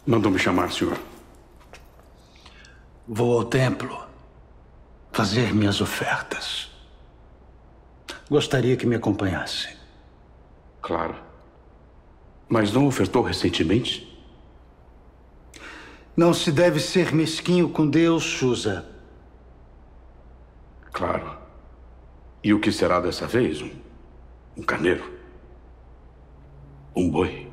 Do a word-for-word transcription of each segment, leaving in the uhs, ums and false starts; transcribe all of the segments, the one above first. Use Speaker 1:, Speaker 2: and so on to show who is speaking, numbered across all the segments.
Speaker 1: Mandou me chamar, senhor.
Speaker 2: Vou ao templo fazer minhas ofertas. Gostaria que me acompanhasse.
Speaker 1: Claro. Mas não ofertou recentemente?
Speaker 2: Não se deve ser mesquinho com Deus, Chusa.
Speaker 1: Claro. E o que será dessa vez? Um, um carneiro? Um boi?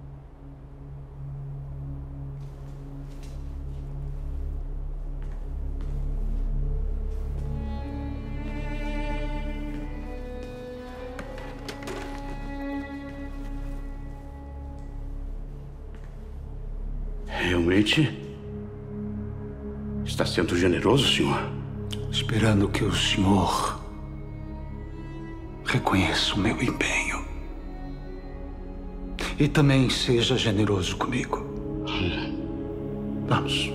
Speaker 1: Realmente está sendo generoso, senhor?
Speaker 2: Esperando que o senhor reconheça o meu empenho e também seja generoso comigo. Vamos.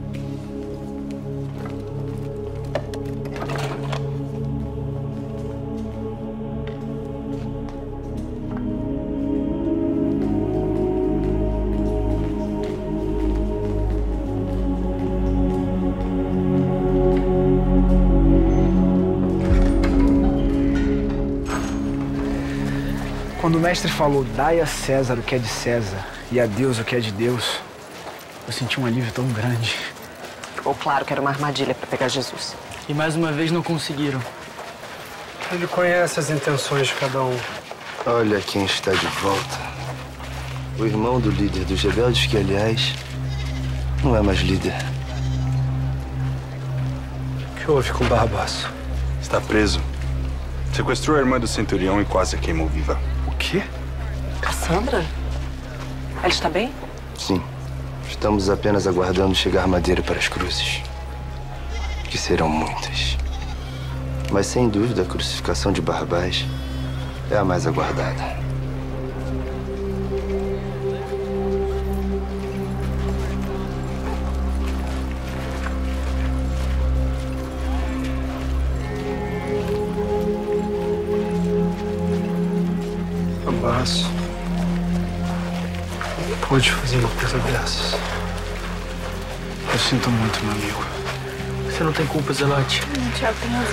Speaker 3: Quando o mestre falou, dai a César o que é de César e a Deus o que é de Deus, eu senti um alívio tão grande.
Speaker 4: Ficou claro que era uma armadilha para pegar Jesus.
Speaker 3: E mais uma vez não conseguiram.
Speaker 5: Ele conhece as intenções de cada um.
Speaker 6: Olha quem está de volta. O irmão do líder dos rebeldes, que, aliás, não é mais líder.
Speaker 5: O que houve com Barrabás?
Speaker 7: Está preso. Sequestrou a irmã do centurião e quase a queimou viva.
Speaker 3: O quê?
Speaker 4: Cassandra? Ela está bem?
Speaker 6: Sim. Estamos apenas aguardando chegar madeira para as cruzes. Que serão muitas. Mas, sem dúvida, a crucificação de Barrabás é a mais aguardada.
Speaker 5: Abbas não pode fazer uma coisa dessas.
Speaker 3: Eu sinto muito, meu amigo. Você não tem culpa, Zelote.
Speaker 8: O Thiago tem razão.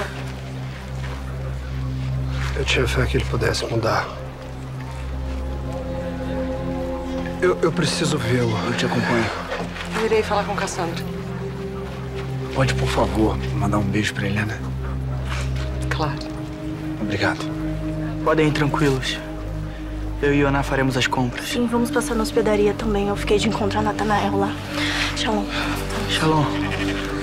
Speaker 5: Eu tinha fé que ele pudesse mudar. Eu, eu preciso vê-lo.
Speaker 3: Eu te acompanho.
Speaker 4: Eu irei falar com Cassandra.
Speaker 3: Pode, por favor, mandar um beijo pra Helena?
Speaker 4: Claro.
Speaker 3: Obrigado. Podem ir tranquilos. Eu e Ioná faremos as compras.
Speaker 8: Sim, vamos passar na hospedaria também. Eu fiquei de encontrar Natanael lá. Shalom.
Speaker 3: Shalom.